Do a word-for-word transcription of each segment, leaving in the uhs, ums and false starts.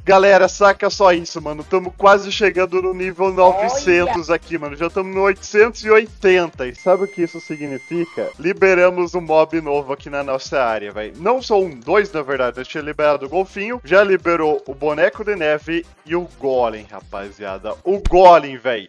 Galera, saca só isso, mano. Tamo quase chegando no nível novecentos aqui, mano. Já estamos no oitocentos e oitenta. E sabe o que isso significa? Liberamos um mob novo aqui na nossa área, velho. Não só um, dois, na verdade. A gente tinha liberado o golfinho, já liberou o boneco de neve e o golem, rapaziada. O golem, velho.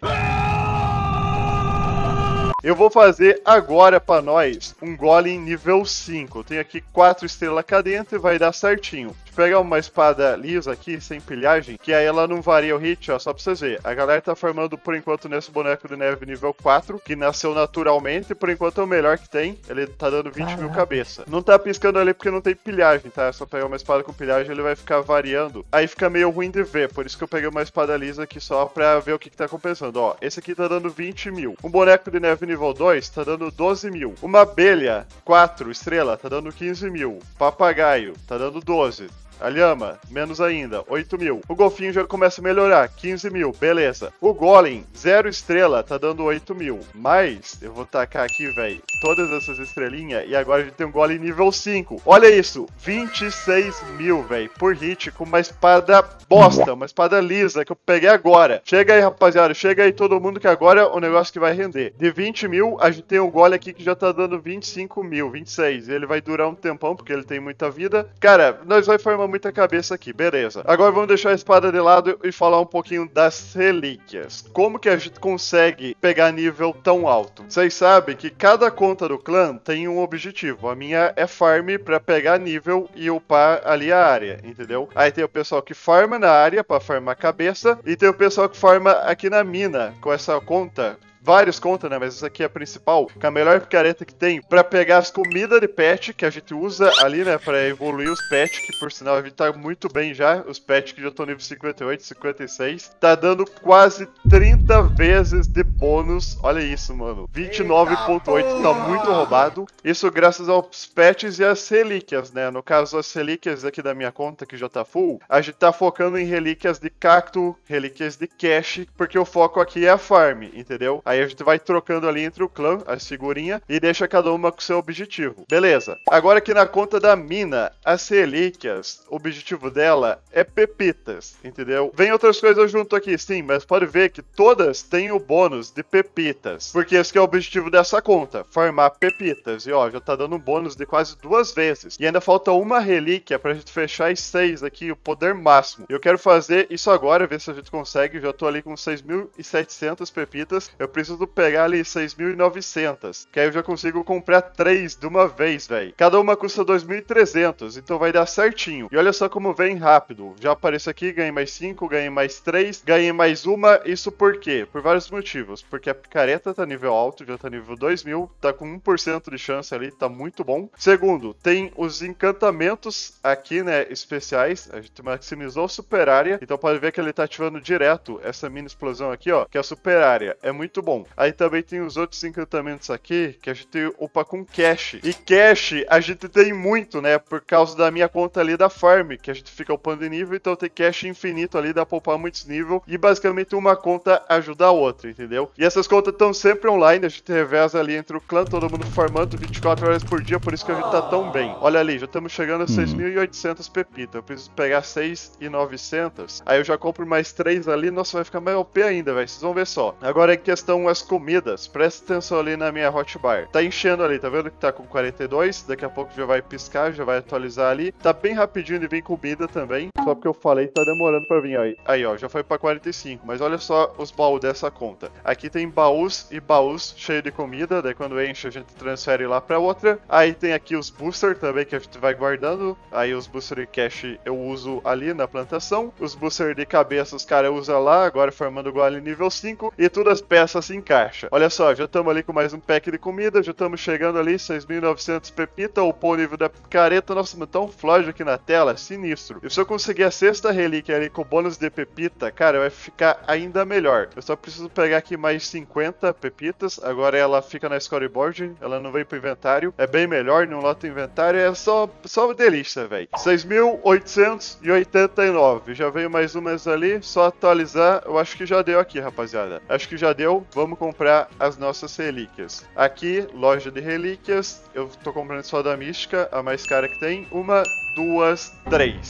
Eu vou fazer agora pra nós um golem nível cinco. Eu tenho aqui quatro estrelas cá dentro e vai dar certinho. Deixa eu pegar uma espada lisa aqui, sem pilhagem, que aí ela não varia o hit, ó, só pra vocês verem. A galera tá farmando por enquanto nesse boneco de neve nível quatro, que nasceu naturalmente, e por enquanto é o melhor que tem. Ele tá dando vinte mil cabeça. Não tá piscando ali porque não tem pilhagem, tá? É só pegar uma espada com pilhagem, ele vai ficar variando. Aí fica meio ruim de ver, por isso que eu peguei uma espada lisa aqui só pra ver o que que tá compensando. Ó, esse aqui tá dando vinte mil. Um boneco de neve nível dois tá dando doze mil. Uma abelha quatro estrela tá dando quinze mil. Papagaio tá dando doze. A lhama, menos ainda, oito mil. O golfinho já começa a melhorar, quinze mil, beleza. O golem, zero estrela, tá dando oito mil. Mas, eu vou tacar aqui, velho, todas essas estrelinhas. E agora a gente tem um golem nível cinco. Olha isso, vinte e seis mil, velho, por hit, com uma espada bosta, uma espada lisa, que eu peguei agora. Chega aí, rapaziada, chega aí todo mundo que agora é o negócio que vai render. De vinte mil, a gente tem um golem aqui que já tá dando vinte e cinco mil, vinte e seis. Ele vai durar um tempão, porque ele tem muita vida. Cara, nós vai formar muita cabeça aqui, beleza. Agora vamos deixar a espada de lado e falar um pouquinho das relíquias. Como que a gente consegue pegar nível tão alto? Vocês sabem que cada conta do clã tem um objetivo. A minha é farm pra pegar nível e upar ali a área, entendeu? Aí tem o pessoal que farma na área pra farmar cabeça e tem o pessoal que farma aqui na mina com essa conta. Vários contas, né? Mas essa aqui é a principal, que é a melhor picareta que tem pra pegar as comidas de pet que a gente usa ali, né? Pra evoluir os pets, que por sinal a gente tá muito bem já. Os pets que já estão nível cinquenta e oito, cinquenta e seis. Tá dando quase trinta vezes de bônus. Olha isso, mano. vinte e nove ponto oito, tá muito roubado. Isso graças aos pets e as relíquias, né? No caso, as relíquias aqui da minha conta, que já tá full, a gente tá focando em relíquias de cacto, relíquias de cash, porque o foco aqui é a farm, entendeu? Aí a gente vai trocando ali entre o clã, as figurinhas, e deixa cada uma com seu objetivo. Beleza. Agora aqui na conta da mina, as relíquias, o objetivo dela é pepitas, entendeu? Vem outras coisas junto aqui, sim, mas pode ver que todas têm o bônus de pepitas. Porque esse que é o objetivo dessa conta, farmar pepitas. E ó, já tá dando um bônus de quase duas vezes. E ainda falta uma relíquia pra gente fechar as seis aqui, o poder máximo. Eu quero fazer isso agora, ver se a gente consegue. Já tô ali com seis mil e setecentas pepitas. Eu preciso pegar ali seis mil e novecentas, que aí eu já consigo comprar três de uma vez, velho. Cada uma custa dois mil e trezentos, então vai dar certinho. E olha só como vem rápido. Já apareço aqui, ganhei mais cinco, ganhei mais três, ganhei mais uma. Isso por quê? Por vários motivos. Porque a picareta tá nível alto, já tá nível dois mil, tá com um por cento de chance ali, tá muito bom. Segundo, tem os encantamentos aqui, né, especiais. A gente maximizou a super área, então pode ver que ele tá ativando direto essa mini explosão aqui, ó, que é a super área. É muito bom. Aí também tem os outros encantamentos aqui, que a gente upa com cash. E cash a gente tem muito, né? Por causa da minha conta ali da farm, que a gente fica upando de nível, então tem cash infinito ali, dá pra upar muitos níveis. E basicamente uma conta ajuda a outra, entendeu? E essas contas estão sempre online, a gente reveza ali entre o clã, todo mundo farmando vinte e quatro horas por dia, por isso que a gente tá tão bem. Olha ali, já estamos chegando a seis mil e oitocentas pepitas. Eu preciso pegar seis mil e novecentas. Aí eu já compro mais três ali, nossa, vai ficar mais O P ainda, velho. Vocês vão ver só. Agora em questão as comidas, presta atenção ali na minha hotbar. Tá enchendo ali, tá vendo que tá com quarenta e dois? Daqui a pouco já vai piscar, já vai atualizar ali. Tá bem rapidinho de vir comida também. Só porque eu falei, tá demorando pra vir. Aí, aí ó, já foi pra quarenta e cinco. Mas olha só os baús dessa conta. Aqui tem baús e baús cheio de comida. Daí quando enche a gente transfere lá pra outra. Aí tem aqui os booster também que a gente vai guardando. Aí os booster de cash eu uso ali na plantação. Os booster de cabeça os caras usam lá. Agora formando o golem nível cinco. E todas as peças se encaixam. Olha só, já estamos ali com mais um pack de comida, já estamos chegando ali, seis mil e novecentos pepita, upou o nível da picareta, nossa, mas tá um flógio aqui na tela, sinistro. E se eu conseguir a sexta relíquia ali com bônus de pepita, cara, vai ficar ainda melhor. Eu só preciso pegar aqui mais cinquenta pepitas, agora ela fica na scoreboard, ela não vem pro inventário, é bem melhor, não lota o inventário, é só, só delícia, velho. seis mil oitocentos e oitenta e nove, já veio mais umas ali, só atualizar, eu acho que já deu aqui, rapaziada. Acho que já deu, vamos comprar as nossas relíquias. Aqui, loja de relíquias, eu tô comprando só da mística, a mais cara que tem. Uma, duas, três.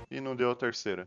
e não deu a terceira.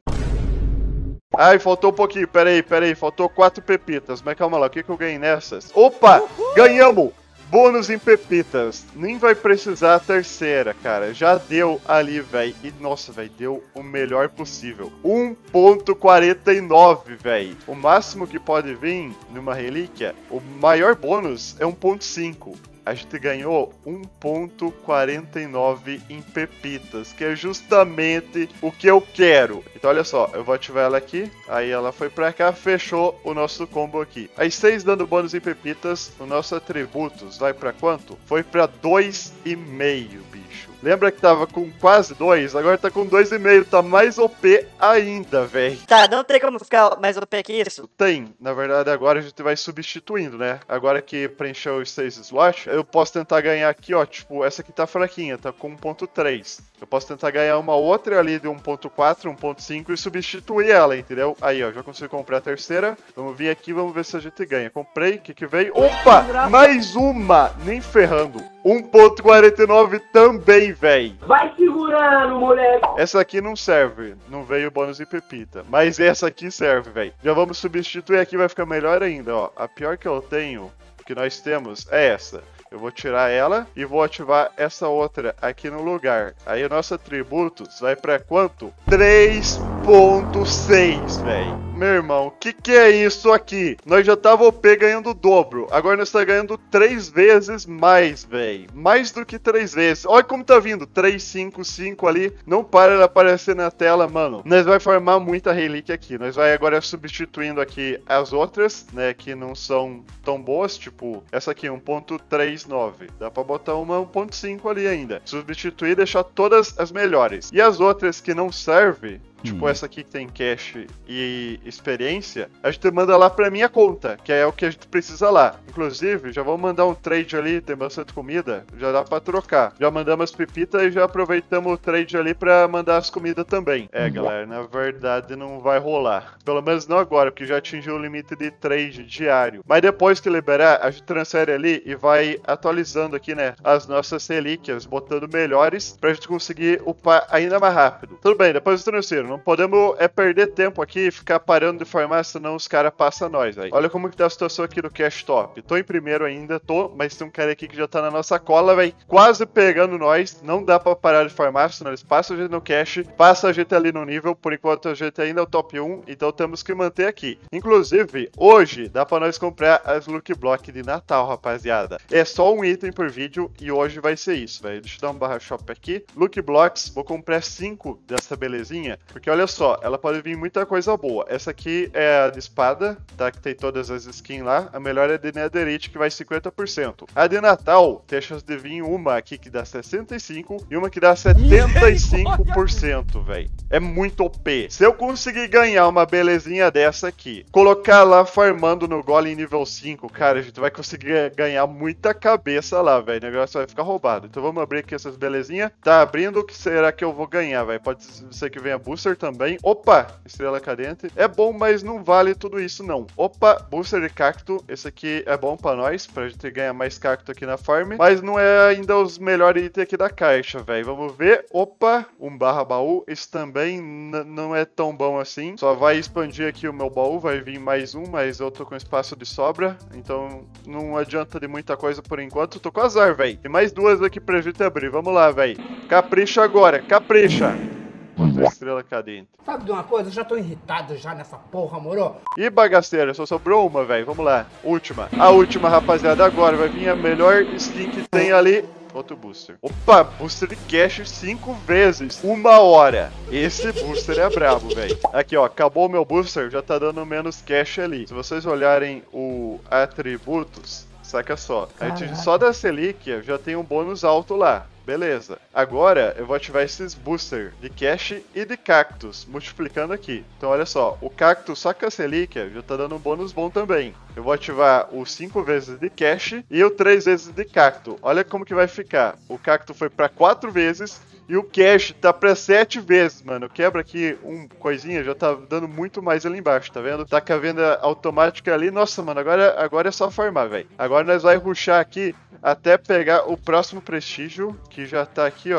Ai, faltou um pouquinho, peraí, peraí, faltou quatro pepitas, mas calma lá, o que que eu ganhei nessas? Opa, ganhamos! Bônus em pepitas, nem vai precisar a terceira, cara, já deu ali, velho, e nossa, velho, deu o melhor possível, um ponto quarenta e nove, velho, o máximo que pode vir numa relíquia, o maior bônus é um ponto cinco. A gente ganhou um ponto quarenta e nove em pepitas, que é justamente o que eu quero. Então olha só, eu vou ativar ela aqui, aí ela foi pra cá, fechou o nosso combo aqui. Aí seis dando bônus em pepitas, o nosso atributos vai pra quanto? Foi pra dois e meio, bicho. Lembra que tava com quase dois? Agora tá com dois e meio, tá mais O P ainda, velho. Tá, não tem como ficar mais O P que isso? Tem, na verdade agora a gente vai substituindo, né? Agora que preencheu os seis slots, eu posso tentar ganhar aqui, ó, tipo, essa aqui tá fraquinha, tá com um ponto três. Eu posso tentar ganhar uma outra ali de um ponto quatro, um ponto cinco e substituir ela, entendeu? Aí, ó, já consegui comprar a terceira. Vamos vir aqui, vamos ver se a gente ganha. Comprei, o que que veio? Opa! Mais uma! Nem ferrando. um ponto quarenta e nove também, véi. Vai segurando, moleque. Essa aqui não serve, não veio bônus e pepita. Mas essa aqui serve, véi. Já vamos substituir aqui, vai ficar melhor ainda, ó. A pior que eu tenho, que nós temos, é essa. Eu vou tirar ela e vou ativar essa outra aqui no lugar. Aí o nosso atributos vai pra quanto? três ponto seis, velho. Meu irmão, o que que é isso aqui? Nós já tava O P ganhando o dobro. Agora nós tá ganhando três vezes mais, velho. Mais do que três vezes. Olha como tá vindo. três, cinco, cinco ali. Não para de aparecer na tela, mano. Nós vai formar muita relíquia aqui. Nós vai agora substituindo aqui as outras, né? Que não são tão boas. Tipo, essa aqui, um ponto trinta e nove. Dá pra botar uma um ponto cinco ali ainda. Substituir e deixar todas as melhores. E as outras que não servem, tipo hum. essa aqui que tem cash e experiência, a gente manda lá pra minha conta, que é o que a gente precisa lá. Inclusive, já vamos mandar um trade ali, tem bastante comida, já dá pra trocar. Já mandamos as pepitas e já aproveitamos o trade ali pra mandar as comidas também. É, galera, na verdade não vai rolar. Pelo menos não agora, porque já atingiu o limite de trade diário. Mas depois que liberar, a gente transfere ali e vai atualizando aqui, né, as nossas relíquias, botando melhores pra gente conseguir upar ainda mais rápido. Tudo bem, depois eu transfiro. Não podemos é perder tempo aqui e ficar parando de farmar, senão os caras passam nós aí. Olha como que tá a situação aqui do Cash Top. Tô em primeiro ainda, tô, mas tem um cara aqui que já tá na nossa cola, velho. Quase pegando nós. Não dá pra parar de farmar, senão eles passam a gente no Cash, passa a gente ali no nível. Por enquanto a gente ainda é o top um, então temos que manter aqui. Inclusive, hoje dá pra nós comprar as Loot Block de Natal, rapaziada. É só um item por vídeo e hoje vai ser isso, velho. Deixa eu dar um barra shop aqui. Loot Blocks, vou comprar cinco dessa belezinha, porque olha só, ela pode vir muita coisa boa. Essa aqui é a de espada, tá? Que tem todas as skins lá. A melhor é de Netherite, que vai cinquenta por cento. A de Natal tem a chance de vir uma aqui que dá sessenta e cinco por cento e uma que dá setenta e cinco por cento, velho. É muito O P. Se eu conseguir ganhar uma belezinha dessa aqui, colocar lá farmando no Golem nível cinco, cara, a gente vai conseguir ganhar muita cabeça lá, velho. O negócio vai ficar roubado. Então vamos abrir aqui essas belezinhas. Tá abrindo, o que será que eu vou ganhar, velho? Pode ser que venha booster também. Opa, estrela cadente. É bom, mas não vale tudo isso, não. Opa, booster de cacto. Esse aqui é bom pra nós, pra gente ganhar mais cacto aqui na farm. Mas não é ainda os melhores itens aqui da caixa, velho. Vamos ver. Opa, um barra baú. Esse também não é tão bom assim. Só vai expandir aqui o meu baú. Vai vir mais um, mas eu tô com espaço de sobra. Então não adianta de muita coisa por enquanto. Tô com azar, velho. Tem mais duas aqui pra gente abrir. Vamos lá, velho. Capricha agora. Capricha. Outra estrela cadente. Sabe de uma coisa? Eu já tô irritado já nessa porra, moro? E bagaceira, só sobrou uma, velho. Vamos lá. Última. A última, rapaziada, agora. Vai vir a melhor skin que tem ali. Outro booster. Opa, booster de cash cinco vezes. Uma hora. Esse booster é brabo, velho. Aqui, ó. Acabou o meu booster, já tá dando menos cash ali. Se vocês olharem o atributos, saca só. A gente só da relíquia já tem um bônus alto lá. Beleza. Agora eu vou ativar esses booster de cash e de cactus, multiplicando aqui. Então olha só, o cactus só com a relíquia já tá dando um bônus bom também. Eu vou ativar o cinco vezes de cash e o três vezes de cacto. Olha como que vai ficar. O cacto foi para quatro vezes e o cash tá pra sete vezes, mano. Quebra aqui um coisinha, já tá dando muito mais ali embaixo, tá vendo? Tá com a venda automática ali. Nossa, mano, agora, agora é só farmar, velho. Agora nós vai rushar aqui até pegar o próximo prestígio, que já tá aqui, ó,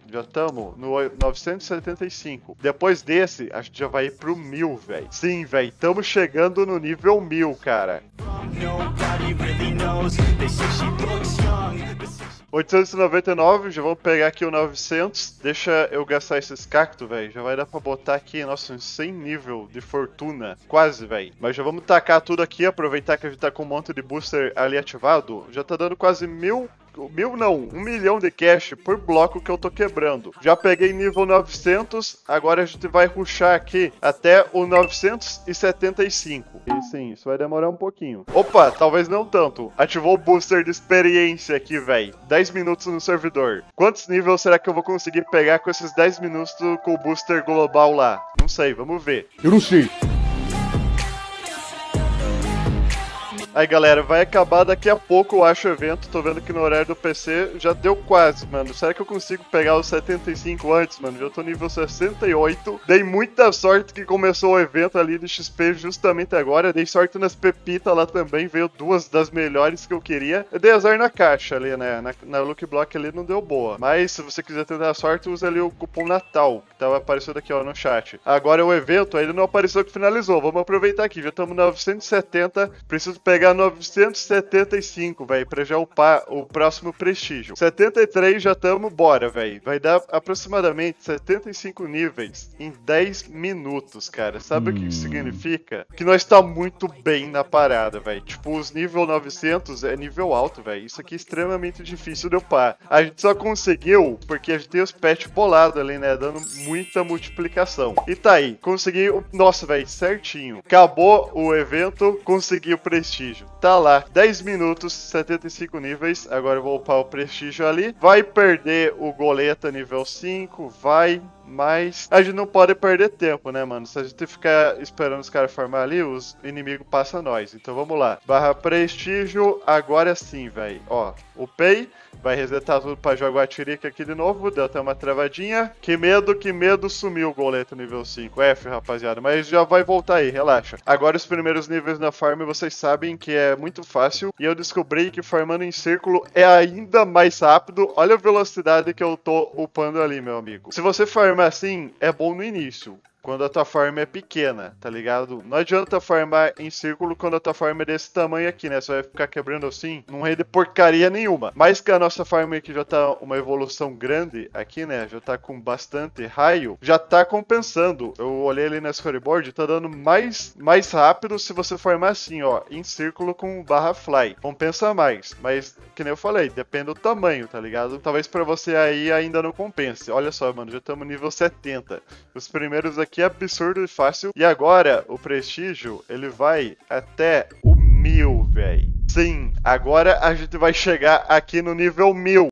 Já estamos no novecentos e setenta e cinco. Depois desse, a gente já vai ir pro mil, velho. Sim, velho. Estamos chegando no nível mil, cara. oitocentos e noventa e nove, já vamos pegar aqui o novecentos. Deixa eu gastar esses cactos, velho. Já vai dar pra botar aqui, nossa, cem nível de fortuna. Quase, velho. Mas já vamos tacar tudo aqui, aproveitar que a gente tá com um monte de booster ali ativado. Já tá dando quase mil... Mil não, um milhão de cash por bloco que eu tô quebrando. Já peguei nível novecentos, agora a gente vai rushar aqui até o novecentos e setenta e cinco. E sim, isso vai demorar um pouquinho. Opa, talvez não tanto. Ativou o booster de experiência aqui, velho. dez minutos no servidor. Quantos níveis será que eu vou conseguir pegar com esses dez minutos com o booster global lá? Não sei, vamos ver. Eu não sei. Aí galera, vai acabar daqui a pouco, eu acho, o evento. Tô vendo que no horário do P C já deu quase, mano. Será que eu consigo pegar os setenta e cinco antes, mano? Já tô nível sessenta e oito. Dei muita sorte que começou o evento ali de X P justamente agora. Dei sorte nas pepitas lá também, veio duas das melhores que eu queria. Eu dei azar na caixa ali, né? Na, na Lucky Block ali não deu boa. Mas se você quiser tentar a sorte, usa ali o cupom Natal, que tava aparecendo aqui, ó, no chat. Agora o evento ainda não apareceu que finalizou. Vamos aproveitar aqui, já estamos novecentos e setenta. Preciso pegar novecentos e setenta e cinco, velho, pra já upar o próximo prestígio. setenta e três já tamo, bora, velho. Vai dar aproximadamente setenta e cinco níveis em dez minutos, cara. Sabe hum. o que isso significa? Que nós tá muito bem na parada, velho. Tipo, os nível novecentos é nível alto, velho. Isso aqui é extremamente difícil de upar. A gente só conseguiu porque a gente tem os patch bolados ali, né, dando muita multiplicação. E tá aí, consegui, nossa, velho, certinho. Acabou o evento, consegui o prestígio. Tá lá, dez minutos, setenta e cinco níveis. Agora eu vou upar o prestígio ali. Vai perder o goleta nível cinco, vai... Mas a gente não pode perder tempo, né, mano? Se a gente ficar esperando os caras farmar ali, os inimigos passam a nós. Então vamos lá. Barra prestígio, agora sim, velho. Ó, upei. Vai resetar tudo pra Jaguatirica aqui de novo. Deu até uma travadinha. Que medo, que medo, sumiu o goleta nível cinco. F, rapaziada. Mas já vai voltar aí, relaxa. Agora os primeiros níveis na farm, vocês sabem que é muito fácil. E eu descobri que farmando em círculo é ainda mais rápido. Olha a velocidade que eu tô upando ali, meu amigo. Se você farmar assim, é bom no início. Quando a tua farm é pequena, tá ligado? Não adianta farmar em círculo quando a tua farm é desse tamanho aqui, né? Você vai ficar quebrando assim, não rende porcaria nenhuma. Mas que a nossa farm aqui já tá uma evolução grande aqui, né? Já tá com bastante raio, já tá compensando. Eu olhei ali na scoreboard, tá dando mais, mais rápido se você farmar assim, ó, em círculo com barra fly. Compensa mais, mas que nem eu falei, depende do tamanho, tá ligado? Talvez pra você aí ainda não compense. Olha só, mano, já estamos nível setenta. Os primeiros aqui que é absurdo e fácil. E agora, o prestígio, ele vai até o mil, velho. Sim, agora a gente vai chegar aqui no nível mil.